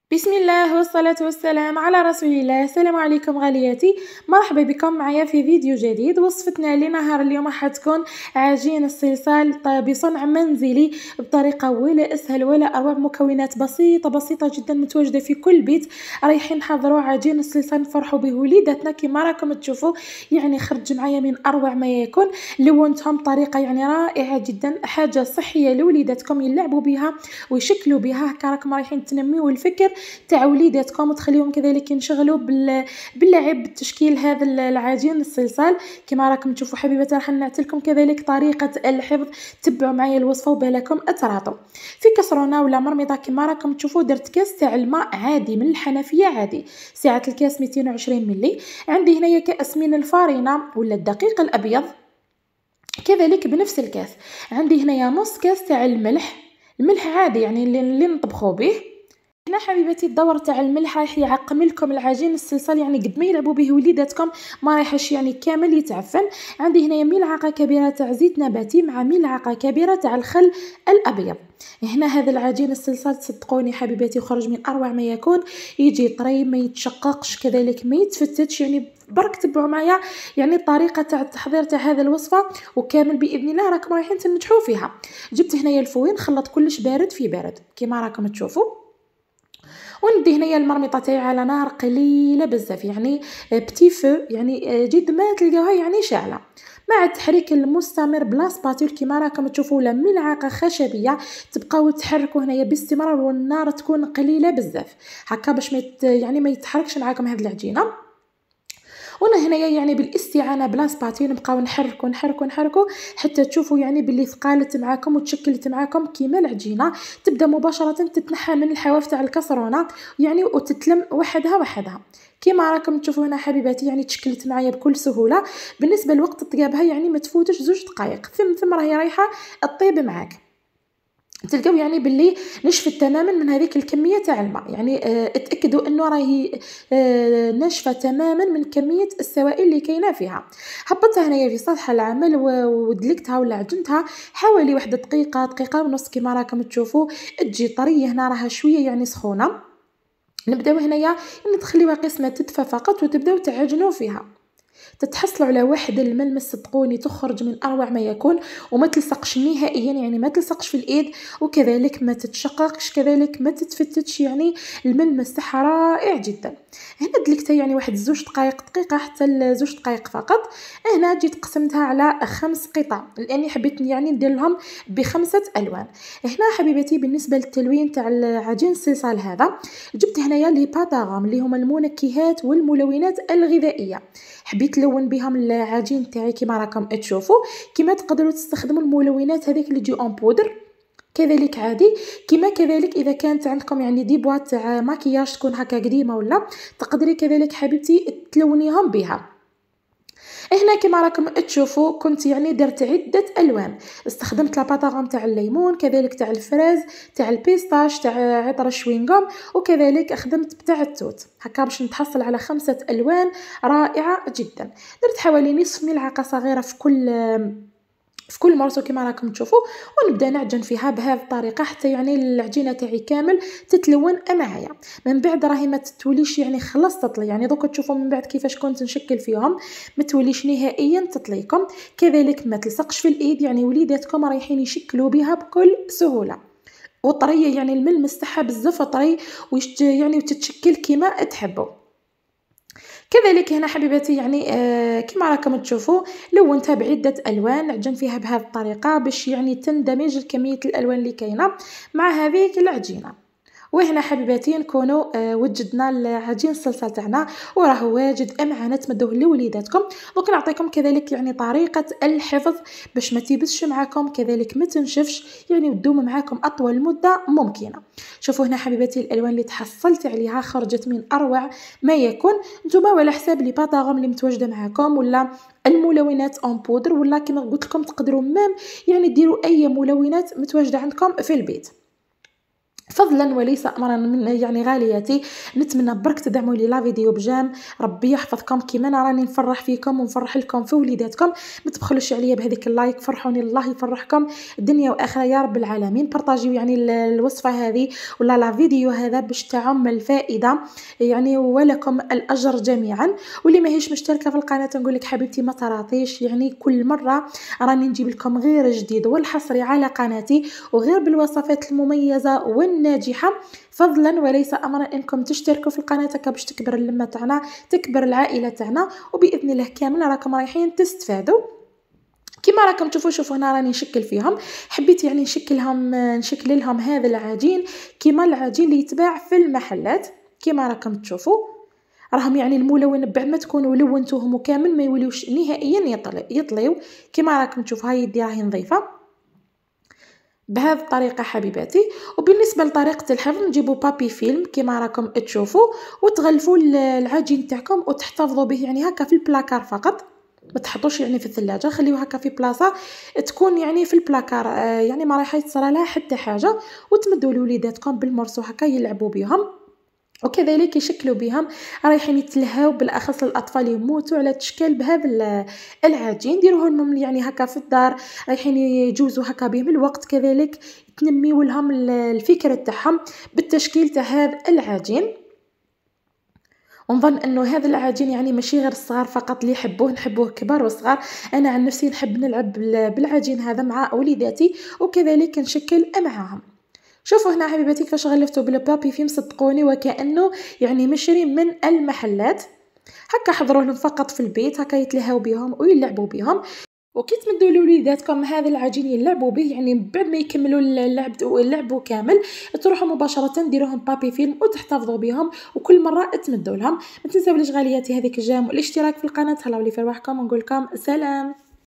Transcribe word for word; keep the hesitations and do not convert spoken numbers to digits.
بسم الله والصلاة والسلام على رسول الله. السلام عليكم غالياتي، مرحبا بكم معايا في فيديو جديد. وصفتنا لنهار اليوم حتكون عجين الصلصال بصنع منزلي بطريقة ولا اسهل ولا اروع، مكونات بسيطة بسيطة جدا متواجدة في كل بيت. رايحين نحضروا عجين الصلصال نفرحوا به وليداتنا كما راكم تشوفوا، يعني خرج معايا من اروع ما يكون. لونتهم بطريقة يعني رائعة جدا، حاجة صحية لوليداتكم يلعبوا بها ويشكلوا بها. هكا راكم رايحين تنميوا الفكر تاع وليداتكم وتخليهم كذلك ينشغلوا بال... باللعب بالتشكيل هذا العجين الصلصال. كما راكم تشوفوا حبيباتي راح نعطيلكم كذلك طريقه الحفظ. تبعوا معايا الوصفه وبالكم اتراطوا. في كسرونه ولا مرميضه كما راكم تشوفوا درت كاس تاع الماء عادي من الحنفيه عادي، سعه الكاس مئتين وعشرين ملي. عندي هنايا كاس من الفارينه ولا الدقيق الابيض كذلك بنفس الكاس. عندي هنايا نص كاس تاع الملح، الملح عادي يعني اللي نطبخوا به. هنا حبيباتي الدور تاع الملح رايح يعقم لكم العجين الصلصال، يعني قد ما يلعبوا به وليداتكم ما رايحش يعني كامل يتعفن. عندي هنا ملعقه كبيره تاع زيت نباتي مع ملعقه كبيره تاع الخل الابيض. هنا هذا العجين الصلصال صدقوني حبيباتي يخرج من اروع ما يكون، يجي طري ما يتشققش كذلك ما يتفتتش. يعني برك تبعوا معايا يعني الطريقه تاع التحضير تاع هذه الوصفه وكامل باذن الله راكم رايحين تنجحوا فيها. جبت هنايا الفوين خلط كلش بارد في بارد كما راكم تشوفوا، وندي هنايا المرميطه تاعي على نار قليله بزاف، يعني بتي فو، يعني جد ما تلقاوها يعني شاعله. مع التحريك المستمر بلا سباتول كما راكم تشوفوا ولا ملعقه خشبيه تبقاو تحركوا هنايا باستمرار والنار تكون قليله بزاف هكا باش ما يعني ما يتحركش معاكم هاد العجينه. وانا هنايا يعني بالاستعانه بلا سباتول نبقاو نحركو نحركو نحركو حتى تشوفوا يعني باللي ثقالت معاكم وتشكلت معاكم كيما العجينه. تبدا مباشره تتنحى من الحواف تاع الكسرونه يعني وتتلم وحدها وحدها كما راكم تشوفوا هنا حبيباتي. يعني تشكلت معايا بكل سهوله. بالنسبه لوقت طيابها يعني ما تفوتش زوج دقائق، ثم ثم راهي رايحه الطيب معاك. تلقاو يعني باللي نشفت تماما من هذيك الكميه تاع الماء، يعني اه اتاكدوا انه راهي اه ناشفه تماما من كميه السوائل اللي كاينه فيها. هبطتها هنايا في سطح العمل ودلكتها ولا عجنتها حوالي واحده دقيقه دقيقه ونص كما راكم تشوفوا. تجي طريه هنا راها شويه يعني سخونه. نبداو هنايا يعني تخليوها قسمه تدفى فقط وتبداو تعجنوا فيها. تتحصلوا على واحد الملمس صدقوني تخرج من اروع ما يكون وما تلصقش نهائيا، يعني ما تلصقش في الايد وكذلك ما تتشققش كذلك ما تتفتتش، يعني الملمس تاعها رائع جدا. هنا دلكتها يعني واحد زوج دقائق دقيقه حتى زوج دقائق فقط. هنا جيت قسمتها على خمس قطع لاني حبيت يعني ندير لهم بخمسه الوان. هنا حبيبتي بالنسبه للتلوين تاع العجين الصلصال هذا جبت هنايا لي باتاغام اللي هما المنكهات والملونات الغذائيه. حبيت نلون بهم العجين تاعي كما راكم تشوفوا. كما تقدروا تستخدموا الملونات هذيك اللي تجي اون بودر كذلك عادي. كما كذلك اذا كانت عندكم يعني دي بواط تاع ماكياج تكون هكا قديمه ولا تقدري كذلك حبيبتي تلونيهم بها. هنا كما راكم تشوفوا كنت يعني درت عده الوان. استخدمت لاباطاغام تاع الليمون كذلك تاع الفراز تاع البيستاش تاع عطر الشوينغوم وكذلك خدمت بتاع التوت هكا باش نتحصل على خمسه الوان رائعه جدا. درت حوالي نصف ملعقه صغيره في كل في كل مرسو كما راكم تشوفوا، ونبدا نعجن فيها بهذه الطريقه حتى يعني العجينه تاعي كامل تتلون معايا. من بعد راهي ما تتوليش يعني خلص تطلي، يعني دوك تشوفوا من بعد كيفاش كنت نشكل فيهم ما توليش نهائيا تطليكم كذلك ما تلصقش في الايد، يعني وليداتكم رايحين يشكلوا بها بكل سهوله وطريه، يعني الملمس تاعها بزاف طري ويشت يعني وتتشكل كما تحبوا. كذلك هنا حبيباتي يعني آه كما راكم تشوفوا لونتها بعده الوان، عجن فيها بهذه الطريقه باش يعني تندمج كميه الالوان اللي كاينه مع هذيك العجينه. وهنا حبيباتي نكونوا آه وجدنا العجين الصلصال تاعنا وراه واجد معنا تمدوه لوليداتكم. دونك نعطيكم كذلك يعني طريقه الحفظ باش ما تيبسش معكم كذلك ما تنشفش يعني وتدوم معكم اطول مده ممكنه. شوفوا هنا حبيباتي الالوان اللي تحصلت عليها خرجت من اروع ما يكون. نتوما وعلى حساب لي باتاغوم اللي متواجده معكم ولا الملونات اون بودر ولا كما قلت لكم تقدروا مام يعني ديروا اي ملونات متواجده عندكم في البيت. فضلا وليس امرا من يعني غالياتي، نتمنى برك تدعموا لي لا فيديو بجام. ربي يحفظكم كيما انا راني نفرح فيكم ونفرح لكم في وليداتكم. ما تبخلوش عليا بهذيك اللايك، فرحوني الله يفرحكم الدنيا واخره يا رب العالمين. بارطاجيو يعني الوصفه هذه ولا لا فيديو هذا باش تعم الفائده يعني، ولكم الاجر جميعا. واللي ماهيش مشتركه في القناه نقول لك حبيبتي ما تراطيش، يعني كل مره راني نجيب لكم غير جديد والحصري على قناتي وغير بالوصفات المميزه والناجحه. فضلا وليس امرا انكم تشتركوا في القناه هكا باش تكبر اللمه تاعنا، تكبر العائله تاعنا، وباذن الله كامل راكم رايحين تستفادوا. كما راكم تشوفوا شوفوا هنا راني نشكل فيهم، حبيت يعني نشكلهم نشكل لهم هذا العجين كما العجين اللي يتباع في المحلات. كما راكم تشوفوا راهم يعني الملون بعد ما تكونوا لونتوهم كامل ما يوليوش نهائيا يطليو. كما راكم تشوفوا هاي يدي راهي نظيفه بهذه الطريقه حبيباتي. وبالنسبه لطريقه الحفظ نجيبوا بابي فيلم كما راكم تشوفوا وتغلفوا العجين تاعكم وتحتفظوا به يعني هكا في البلاكار فقط، ما تحطوش يعني في الثلاجه، خليوه هكا في بلاصه تكون يعني في البلاكار آه يعني ما راح يتصرى لها حتى حاجه، وتمدوا لوليداتكم بالمرسو هكا يلعبوا بهم وكذلك يشكلوا بهم. رايحين يتلهاو بالاخص الاطفال يموتوا على تشكال بهذا العجين، ديروه لهم يعني هكا في الدار، رايحين يجوزوا هكا بهم الوقت، كذلك تنميوا لهم الفكره تاعهم بالتشكيل تاع هذا العجين. ونظن انه هذا العجين يعني ماشي غير الصغار فقط اللي يحبوه، نحبوه كبار وصغار. انا عن نفسي نحب نلعب بالعجين هذا مع وليداتي وكذلك نشكل معاهم. شوفوا هنا حبيباتي كيفاش غلفتوا بالبابي فيلم، صدقوني وكانه يعني مشري من المحلات. هكا حضروا لهم فقط في البيت هكا يتلهاو بهم ويلعبوا بهم. وكي تمدوا لوليداتكم هذا العجين يلعبوا به يعني بعد ما يكملوا اللعب اللعبوا كامل تروحوا مباشره ديروهم بابي فيلم وتحتفظوا بهم وكل مره تمدوا لهم. ما تنساوليش غالياتي هذيك الجام والاشتراك في القناه. هلاو لي في رواحكم ونقول لكم سلام.